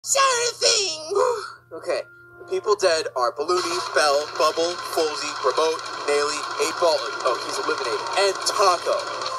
Sure thing! Okay, the people dead are Balloony, Bell, Bubble, Folsey, Remote, Naily, 8-Ball, oh, he's eliminated, and Taco.